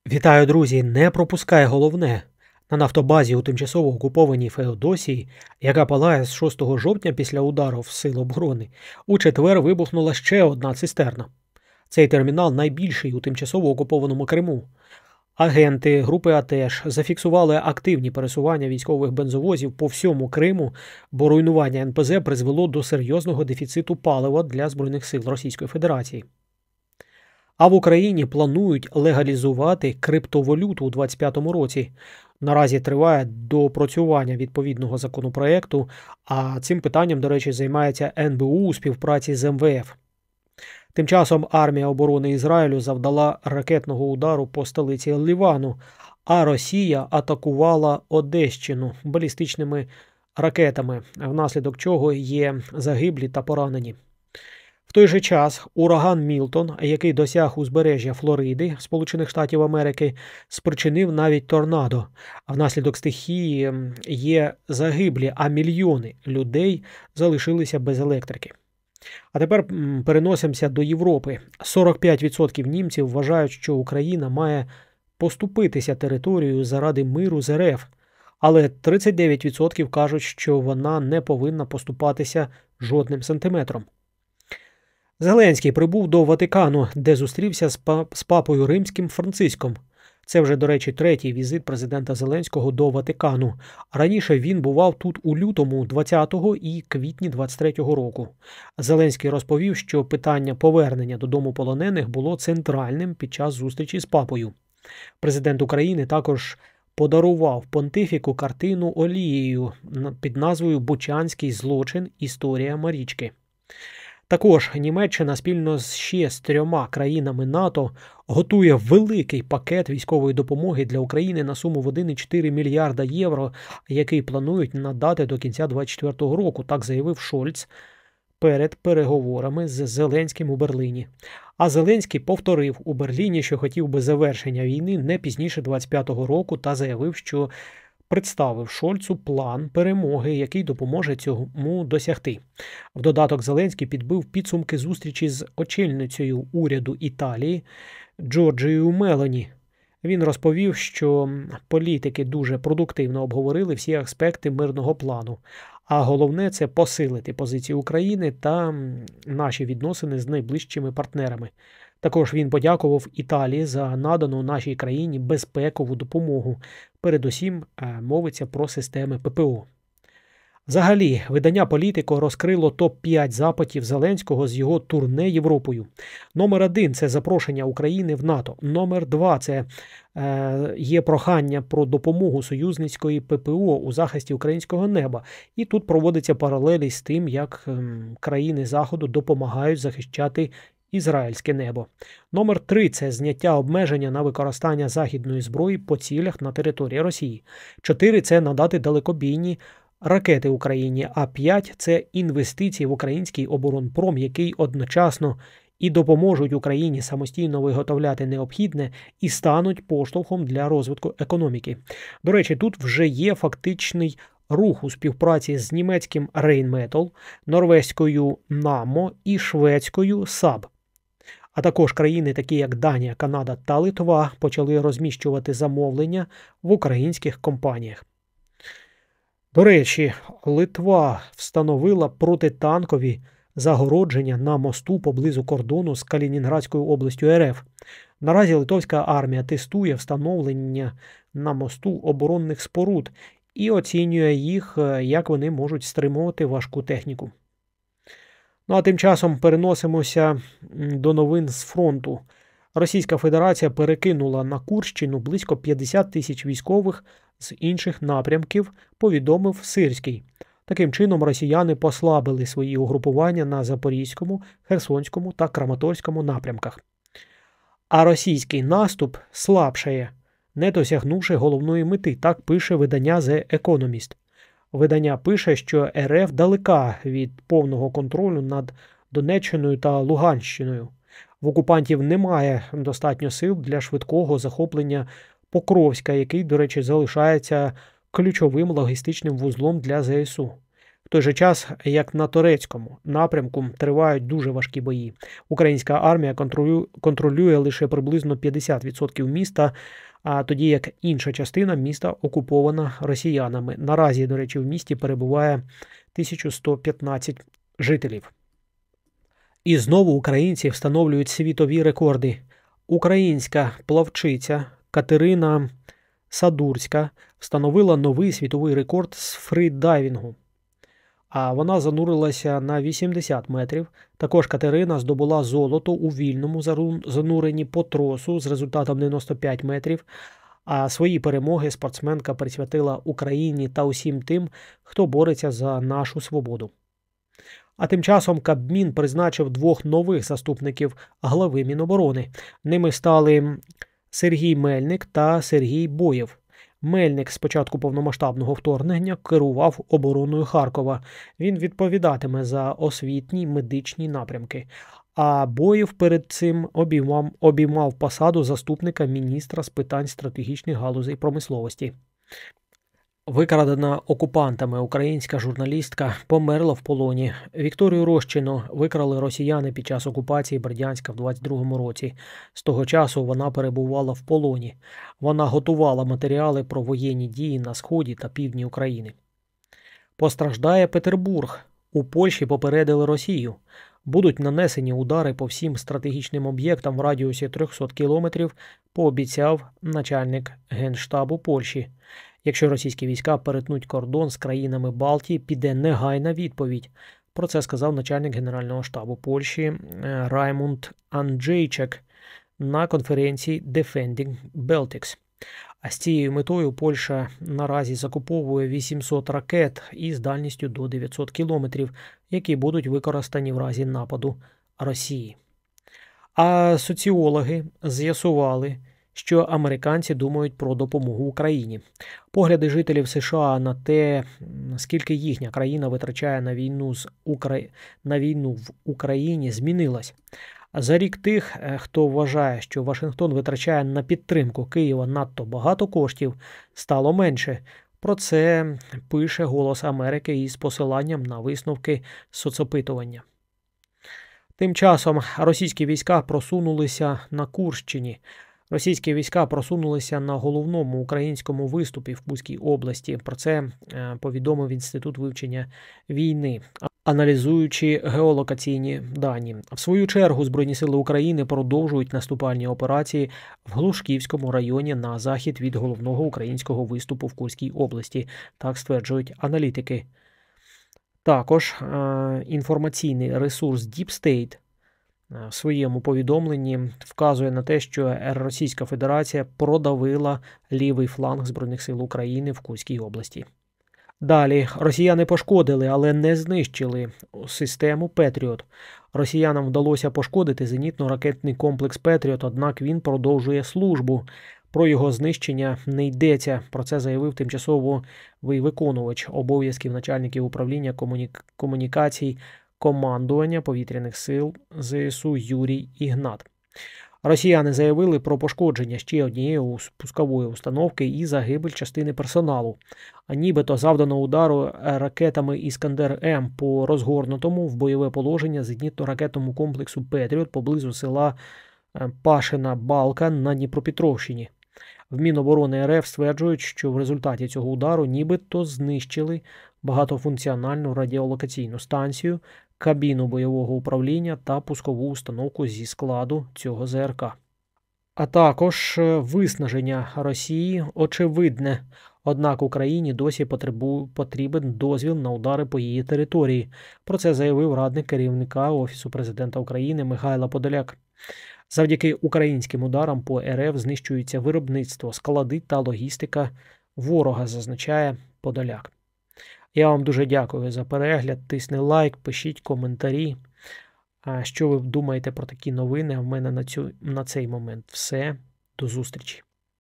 Вітаю, друзі! Не пропускай головне. На нафтобазі у тимчасово окупованій Феодосії, яка палає з 6 жовтня після удару в Сил оборони, у четвер вибухнула ще одна цистерна. Цей термінал найбільший у тимчасово окупованому Криму. Агенти групи АТЕШ зафіксували активні пересування військових бензовозів по всьому Криму, бо руйнування НПЗ призвело до серйозного дефіциту палива для Збройних сил Російської Федерації. А в Україні планують легалізувати криптовалюту у 2025 році. Наразі триває доопрацювання відповідного законопроекту, а цим питанням, до речі, займається НБУ у співпраці з МВФ. Тим часом армія оборони Ізраїлю завдала ракетного удару по столиці Лівану, а Росія атакувала Одещину балістичними ракетами, внаслідок чого є загиблі та поранені. В той же час ураган Мілтон, який досяг узбережжя Флориди, Сполучених Штатів Америки, спричинив навіть торнадо. А внаслідок стихії є загиблі, а мільйони людей залишилися без електрики. А тепер переносимося до Європи. 45% німців вважають, що Україна має поступитися територією заради миру з РФ, але 39% кажуть, що вона не повинна поступатися жодним сантиметром. Зеленський прибув до Ватикану, де зустрівся з папою римським Франциском. Це вже, до речі, третій візит президента Зеленського до Ватикану. Раніше він бував тут у лютому 20-го і квітні 23-го року. Зеленський розповів, що питання повернення додому полонених було центральним під час зустрічі з папою. Президент України також подарував понтифіку картину олією під назвою «Бучанський злочин. Історія Марічки». Також Німеччина спільно ще з 3 країнами НАТО готує великий пакет військової допомоги для України на суму в 1,4 мільярда євро, який планують надати до кінця 2024 року, так заявив Шольц перед переговорами з Зеленським у Берліні. А Зеленський повторив у Берліні, що хотів би завершення війни не пізніше 2025 року та заявив, що представив Шольцу план перемоги, який допоможе цьому досягти. В додаток Зеленський підбив підсумки зустрічі з очільницею уряду Італії Джорджією Мелоні. Він розповів, що політики дуже продуктивно обговорили всі аспекти мирного плану, а головне – це посилити позицію України та наші відносини з найближчими партнерами. Також він подякував Італії за надану нашій країні безпекову допомогу. Передусім мовиться про системи ППО. Взагалі, видання «Політико» розкрило топ-5 запитів Зеленського з його турне Європою. Номер 1 – це запрошення України в НАТО. Номер 2 – це є прохання про допомогу союзницької ППО у захисті українського неба. І тут проводиться паралелі з тим, як країни Заходу допомагають захищати ізраїльське небо. Номер 3 – це зняття обмеження на використання західної зброї по цілях на території Росії. 4 – це надати далекобійні ракети Україні, а 5 – це інвестиції в український оборонпром, який одночасно і допоможуть Україні самостійно виготовляти необхідне і стануть поштовхом для розвитку економіки. До речі, тут вже є фактичний рух у співпраці з німецьким Rheinmetall, норвезькою Nammo і шведською Saab. А також країни, такі як Данія, Канада та Литва, почали розміщувати замовлення в українських компаніях. До речі, Литва встановила протитанкові загородження на мосту поблизу кордону з Калінінградською областю РФ. Наразі литовська армія тестує встановлення на мосту оборонних споруд і оцінює їх, як вони можуть стримувати важку техніку. Ну а тим часом переносимося до новин з фронту. Російська Федерація перекинула на Курщину близько 50 тисяч військових з інших напрямків, повідомив Сирський. Таким чином, росіяни послабили свої угрупування на Запорізькому, Херсонському та Краматорському напрямках. А російський наступ слабшає, не досягнувши головної мети, так пише видання The Economist. Видання пише, що РФ далека від повного контролю над Донеччиною та Луганщиною. В окупантів немає достатньо сил для швидкого захоплення Покровська, який, до речі, залишається ключовим логістичним вузлом для ЗСУ. В той же час, як на турецькому напрямку, тривають дуже важкі бої. Українська армія контролює лише приблизно 50% міста, а тоді як інша частина міста окупована росіянами. Наразі, до речі, в місті перебуває 1115 жителів. І знову українці встановлюють світові рекорди. Українська плавчиця Катерина Садурська встановила новий світовий рекорд з фридайвінгу. А вона занурилася на 80 метрів. Також Катерина здобула золото у вільному зануренні по тросу з результатом 95 метрів. А свої перемоги спортсменка присвятила Україні та усім тим, хто бореться за нашу свободу. А тим часом Кабмін призначив 2 нових заступників глави Міноборони. Ними стали Сергій Мельник та Сергій Боєв. Мельник з початку повномасштабного вторгнення керував обороною Харкова. Він відповідатиме за освітні, медичні напрямки. А Боєв перед цим обіймав посаду заступника міністра з питань стратегічних галузей промисловості. Викрадена окупантами українська журналістка померла в полоні. Вікторію Рощину викрали росіяни під час окупації Бердянська в 22-му році. З того часу вона перебувала в полоні. Вона готувала матеріали про воєнні дії на сході та півдні України. Постраждає Петербург. У Польщі попередили Росію. Будуть нанесені удари по всім стратегічним об'єктам в радіусі 300 кілометрів, пообіцяв начальник Генштабу Польщі. Якщо російські війська перетнуть кордон з країнами Балтії, піде негайна відповідь. Про це сказав начальник Генерального штабу Польщі Раймунд Анджейчек на конференції Defending Baltics. А з цією метою Польща наразі закуповує 800 ракет із дальністю до 900 кілометрів, які будуть використані в разі нападу Росії. А соціологи з'ясували, що американці думають про допомогу Україні. Погляди жителів США на те, скільки їхня країна витрачає на війну в Україні, змінилась. За рік тих, хто вважає, що Вашингтон витрачає на підтримку Києва надто багато коштів, стало менше. Про це пише «Голос Америки» із посиланням на висновки соцопитування. Тим часом російські війська просунулися на Курщині. Російські війська просунулися на головному українському виступі в Курській області. Про це повідомив Інститут вивчення війни, аналізуючи геолокаційні дані. В свою чергу Збройні сили України продовжують наступальні операції в Глушківському районі на захід від головного українського виступу в Курській області, так стверджують аналітики. Також інформаційний ресурс Deep State в своєму повідомленні вказує на те, що Російська Федерація продавила лівий фланг Збройних сил України в Курській області. Далі, росіяни пошкодили, але не знищили систему «Петріот». Росіянам вдалося пошкодити зенітно-ракетний комплекс «Петріот», однак він продовжує службу. Про його знищення не йдеться. Про це заявив тимчасовий виконувач обов'язків начальників управління комунікацій командування повітряних сил ЗСУ Юрій Ігнат. Росіяни заявили про пошкодження ще однієї пускової установки і загибель частини персоналу. А нібито завдано удару ракетами «Іскандер-М» по розгорнутому в бойове положення зенітно-ракетному комплексу «Петріот» поблизу села Пашина Балка на Дніпропетровщині. В Міноборони РФ стверджують, що в результаті цього удару нібито знищили багатофункціональну радіолокаційну станцію, кабіну бойового управління та пускову установку зі складу цього ЗРК. А також виснаження Росії очевидне, однак Україні досі потрібен дозвіл на удари по її території. Про це заявив радник керівника Офісу президента України Михайло Подоляк. Завдяки українським ударам по РФ знищується виробництво, склади та логістика ворога, зазначає Подоляк. Я вам дуже дякую за перегляд, тисни лайк, пишіть коментарі. Що ви думаєте про такі новини? А в мене на цей момент все. До зустрічі.